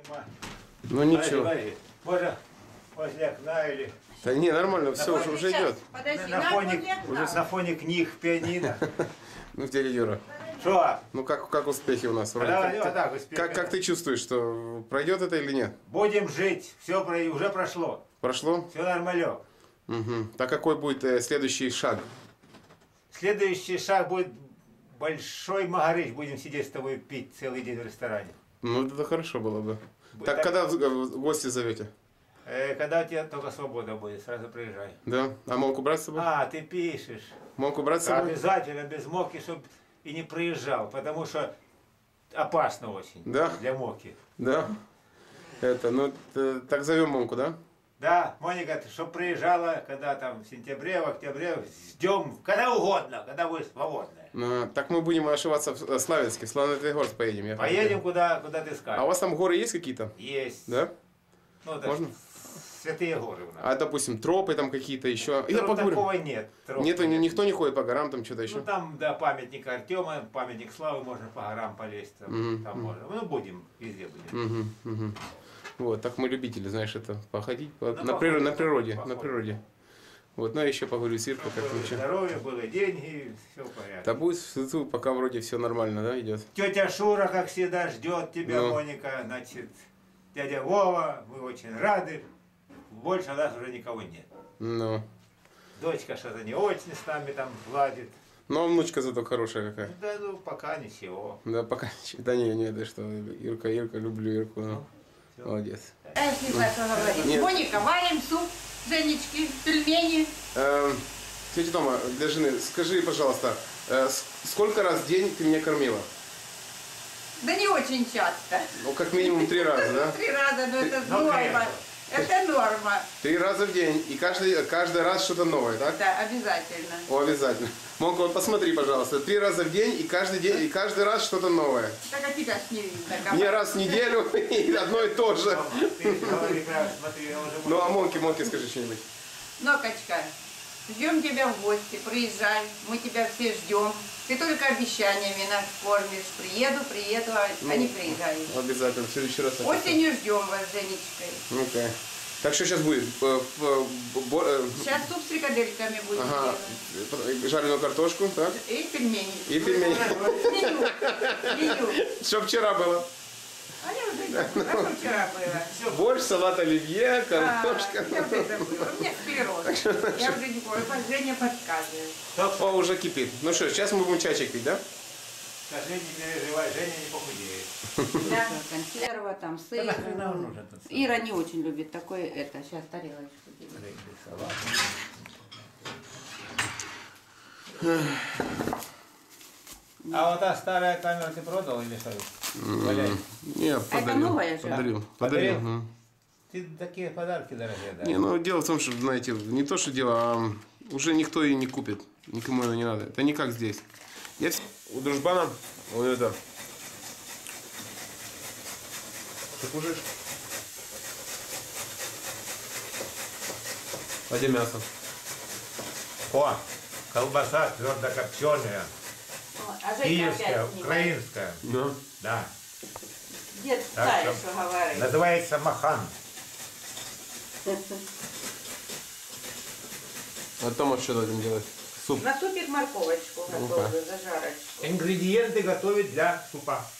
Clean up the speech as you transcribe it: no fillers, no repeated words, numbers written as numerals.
Ну ничего. Можно возле окна или... Да не, нормально, все уже идет. Подожди, На фоне книг, пианино. Ну, дядя Юра. Что? Ну как успехи у нас? Как ты чувствуешь, что пройдет это или нет? Будем жить. Все уже прошло. Прошло? Все нормалек. Угу. Так какой будет следующий шаг? Следующий шаг будет большой магарыч. Будем сидеть с тобой пить целый день в ресторане. Ну это хорошо было бы. Так когда в гости зовете? Когда у тебя только свобода будет, сразу приезжай. Да? А Монку брать с собой? А, ты пишешь. Монку брать с собой? Обязательно, без Моки, чтобы и не приезжал, потому что опасно очень. Да? Для Моки. Да. Это, ну, так зовем Монку, да? Да, Моника, чтобы приезжала, когда там в сентябре, в октябре, ждем, когда угодно, когда будет свободная. Так мы будем ошиваться в Славянске, в Славяно-Тригорск поедем. Поедем куда ты скажешь. А у вас там горы есть какие-то? Есть. Да? Ну, это можно? Святые горы у нас. А, допустим, тропы там какие-то еще? Такого нет. Нету, никто не ходит по горам, там что-то еще? Ну, там, да, памятник Артема, памятник Славы, можно по горам полезть. Там можно. Ну, будем, везде будем. Вот, так мы любители, знаешь, это походить на природе. Вот, ну я еще поговорю с Иркой, как было здоровье, было деньги, все в порядке. Да будет, пока вроде все нормально, да, идет. Тетя Шура, как всегда, ждет тебя, Моника, значит, дядя Вова, мы очень рады. Больше у нас уже никого нет. Ну. Дочка что-то не очень с нами там ладит. Ну, а внучка зато хорошая какая. Да, ну, пока ничего. Да, пока ничего. Да не, да что, Ирка, люблю Ирку. Ну. Молодец. Я не знаю, что говорить. Моника, варим суп, Женечки, пельмени. Тетя Тома, для жены, скажи, пожалуйста, сколько раз в день ты меня кормила? Да не очень часто. Ну, как минимум 3 раза, да? 3 раза, но это норма. Это норма. 3 раза в день, и каждый раз что-то новое, так? Да, обязательно. О, обязательно. Монка, вот посмотри, пожалуйста, 3 раза в день, и каждый раз что-то новое. Так а тебя ж не видно. Не раз в неделю, и одно и то же. Ну, а Монке скажи что-нибудь. Нокочка, ждем тебя в гости, приезжай, мы тебя все ждем. Ты только обещаниями нас кормишь. Приеду, а не приезжаешь. Обязательно, в следующий раз. Осенью ждем вас с Женечкой. Ну-ка. Так что сейчас будет? Сейчас суп с фрикадельками будем делать. Жареную картошку, так? И пельмени. И пельмени. Меню. Что вчера было? А я уже забыла. А что вчера было? Борщ, салат оливье, картошка. Я уже забыла. У меня склероз. Я уже не помню. Женя подсказывает. О, уже кипит. Ну что, сейчас мы будем чайчик пить, да? Скажи, не переживай, Женя не похудеет. Да, консерва, там сыр. Ира не очень любит такое это. Сейчас тарелочку делаю. А вот та старая камера ты продал или что? Не, Это новая же? Подарил. Ты такие подарки дорогие, да? Не, ну дело в том, что, знаете, не то, что дело, а уже никто ее не купит. Никому это не надо. Это не как здесь. У дружбана, вот это. Ты кушаешь? А где мясо? О, колбаса твердокопченая. Киевская, украинская. Да. Да. Дед знаешь, что говорит. Называется махан. А Тома что будем делать? Суп. На супик морковочку готовлю, зажарочку. Ингредиенты готовить для супа.